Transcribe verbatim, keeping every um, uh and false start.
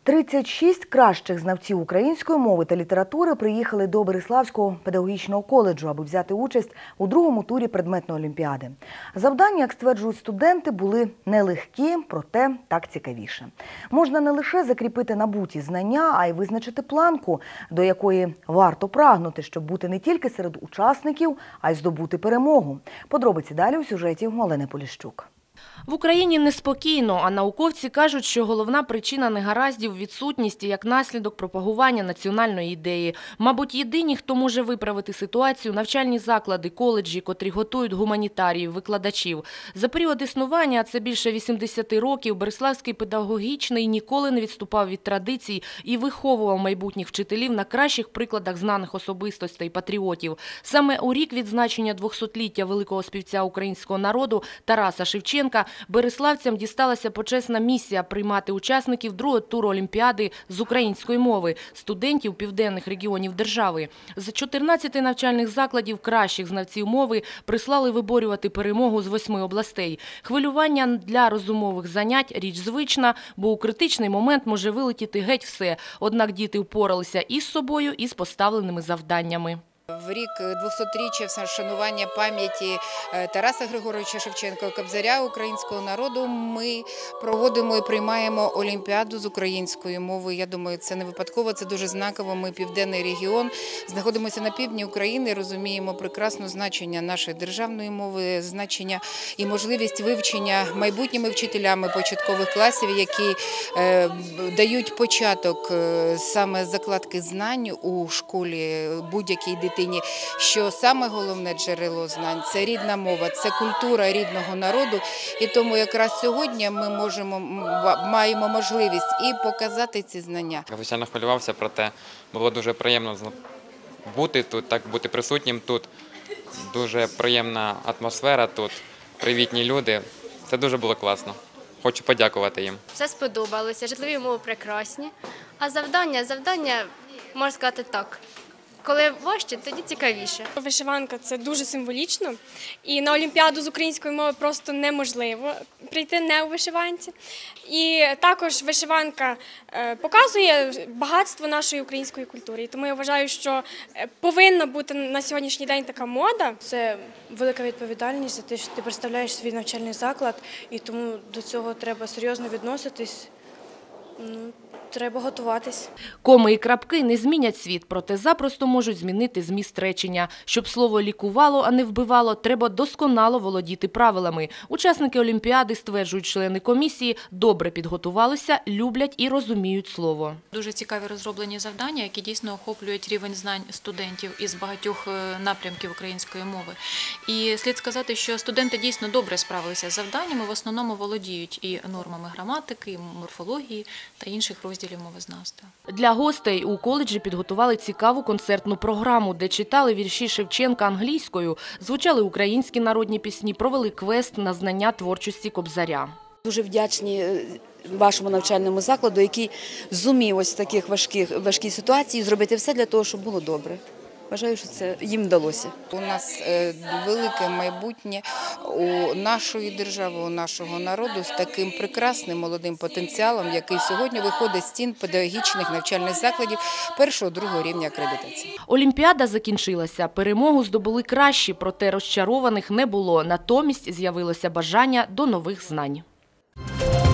тридцять шість кращих знавців української мови та літератури приїхали до Бериславського педагогічного коледжу, аби взяти участь у другому турі предметної олімпіади. Завдання, як стверджують студенти, були нелегкі, проте так цікавіше. Можна не лише закріпити набуті знання, а й визначити планку, до якої варто прагнути, щоб бути не тільки серед учасників, а й здобути перемогу. Подробиці далі у сюжеті Олени Поліщук. В Україні неспокійно, а науковці кажуть, що головна причина негараздів – відсутність і як наслідок пропагування національної ідеї. Мабуть, єдині, хто може виправити ситуацію – навчальні заклади, коледжі, котрі готують гуманітаріїв, викладачів. За період існування, а це більше вісімдесят років, Бериславський педагогічний ніколи не відступав від традицій і виховував майбутніх вчителів на кращих прикладах знаних особистостей і патріотів. Саме у рік відзначення двохсотліття великого співця українського народу Тараса Шевченка бериславцям дісталася почесна місія приймати учасників другого туру Олімпіади з української мови – студентів південних регіонів держави. З чотирнадцяти навчальних закладів кращих знавців мови прислали виборювати перемогу з восьми областей. Хвилювання для розумових занять – річ звична, бо у критичний момент може вилетіти геть все. Однак діти впоралися і з собою, і з поставленими завданнями. В рік двохсотріччя вшанування пам'яті Тараса Григоровича Шевченка, Кобзаря українського народу, ми проводимо і приймаємо Олімпіаду з української мови. Я думаю, це не випадково, це дуже знаково. Ми південний регіон, знаходимося на півдні України, розуміємо прекрасно значення нашої державної мови, значення і можливість вивчення майбутніми вчителями початкових класів, які е, дають початок е, саме закладки знань у школі будь-якій дитині. Що саме головне джерело знань – це рідна мова, це культура рідного народу. І тому якраз сьогодні ми можемо, маємо можливість і показати ці знання. Я, звичайно, хвилювався, проте було дуже приємно бути тут, так бути присутнім тут. Дуже приємна атмосфера тут, привітні люди. Це дуже було класно. Хочу подякувати їм. Все сподобалося, житлові умови прекрасні, а завдання, завдання, можна сказати так. Коли важче, тоді цікавіше. Вишиванка – це дуже символічно, і на Олімпіаду з української мови просто неможливо прийти не у вишиванці. І також вишиванка показує багатство нашої української культури. І тому я вважаю, що повинна бути на сьогоднішній день така мода. Це велика відповідальність за те, що ти представляєш свій навчальний заклад, і тому до цього треба серйозно відноситись. Ну, треба готуватись. Коми і крапки не змінять світ, проте запросто можуть змінити зміст речення. Щоб слово лікувало, а не вбивало, треба досконало володіти правилами. Учасники Олімпіади, стверджують члени комісії, добре підготувалися, люблять і розуміють слово. Дуже цікаві розроблені завдання, які дійсно охоплюють рівень знань студентів із багатьох напрямків української мови. І слід сказати, що студенти дійсно добре справилися з завданнями, в основному володіють і нормами граматики, і морфології та інших розділів мовознавства. Для гостей у коледжі підготували цікаву концертну програму, де читали вірші Шевченка англійською, звучали українські народні пісні, провели квест на знання творчості Кобзаря. Дуже вдячні вашому навчальному закладу, який зумів ось в таких важких, важкій ситуації зробити все для того, щоб було добре. Вважаю, що це їм вдалося. У нас велике майбутнє у нашої держави, у нашого народу з таким прекрасним молодим потенціалом, який сьогодні виходить з стін педагогічних навчальних закладів першого, другого рівня акредитації. Олімпіада закінчилася. Перемогу здобули кращі, проте розчарованих не було. Натомість з'явилося бажання до нових знань.